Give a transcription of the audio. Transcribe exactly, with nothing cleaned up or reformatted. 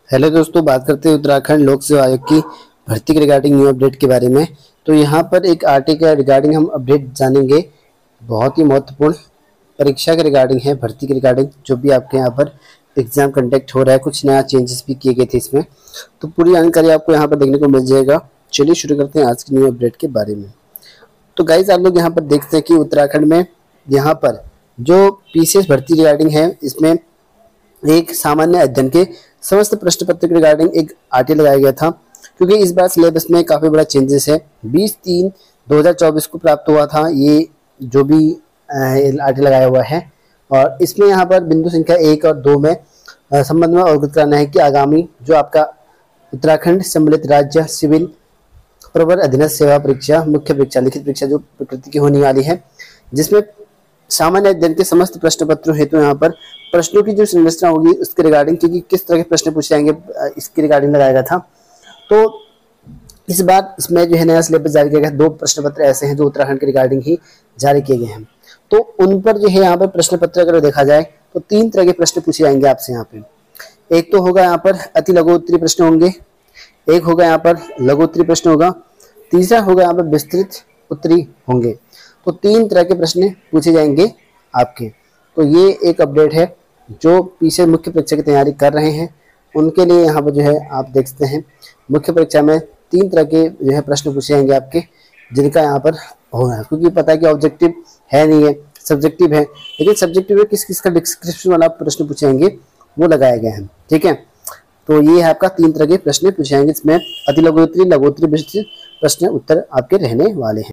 Hello दोस्तों, बात करते हैं उत्तराखंड लोक सेवा आयोग की भर्ती के रिगार्डिंग न्यू अपडेट के बारे में। तो यहाँ पर एक आर्टिकल के रिगार्डिंग हम अपडेट जानेंगे। बहुत ही महत्वपूर्ण परीक्षा के रिगार्डिंग है, भर्ती के रिगार्डिंग जो भी आपके यहाँ पर एग्जाम कंडक्ट हो रहा है। कुछ नया चेंजेस भी किए गए थे इसमें, तो पूरी जानकारी आपको यहाँ पर देखने को मिल जाएगा। चलिए शुरू करते हैं आज की न्यू अपडेट के बारे में। तो गाइज आप लोग यहाँ पर देखते हैं कि उत्तराखंड में यहाँ पर जो पीसीएस भर्ती रिगार्डिंग है, इसमें एक सामान्य अध्ययन के समस्त प्रश्न पत्र के रिगार्डिंग एक आरटीआई लगाया गया था, क्योंकि इस बार सिलेबस में काफ़ी बड़ा चेंजेस है। बीस तीन दो हज़ार चौबीस को प्राप्त हुआ था ये जो भी आरटीआई लगाया हुआ है, और इसमें यहाँ पर बिंदु संख्या एक और दो में संबंध में अवगत कराना है कि आगामी जो आपका उत्तराखंड सम्मिलित राज्य सिविल प्रवर अधीनस्थ सेवा परीक्षा मुख्य परीक्षा लिखित परीक्षा जो प्रकृति की होने वाली है, जिसमें सामान्य अध्ययन के समस्त प्रश्न पत्रों हेतु तो यहाँ पर प्रश्नों की जो संरचना होगी उसके रिगार्डिंग, क्योंकि किस तरह के प्रश्न पूछे जाएंगे इसके रिगार्डिंग लगाया गया था। तो इस बार इसमें जो है नया सिलेबस जारी किया गया। दो प्रश्न पत्र ऐसे हैं जो उत्तराखंड के रिगार्डिंग ही जारी किए गए हैं, तो उन पर जो है यहाँ पर प्रश्न पत्र अगर देखा जाए तो तीन तरह के प्रश्न पूछे जाएंगे आपसे यहाँ पे। एक तो होगा यहाँ पर अति लघु उत्तरीय प्रश्न होंगे, एक होगा यहाँ पर लघु उत्तरीय प्रश्न होगा, तीसरा होगा यहाँ पर विस्तृत उत्तरीय होंगे। तो तीन तरह के प्रश्न पूछे जाएंगे आपके। तो ये एक अपडेट है जो पीछे मुख्य परीक्षा की तैयारी कर रहे हैं उनके लिए। यहाँ पर जो है आप देख सकते हैं मुख्य परीक्षा में तीन तरह के जो है प्रश्न पूछे जाएंगे आपके, जिनका यहाँ पर होना है, क्योंकि पता है कि ऑब्जेक्टिव है नहीं है, सब्जेक्टिव है, लेकिन सब्जेक्टिव में किस किस का डिस्क्रिप्शन वाला प्रश्न पूछे जाएंगे वो लगाए गए हैं। ठीक है, तो ये है आपका तीन तरह के प्रश्न पूछे जाएंगे, इसमें अति लघु उत्तरीय, लघु उत्तरीय, विस्तृत प्रश्न उत्तर आपके रहने वाले हैं।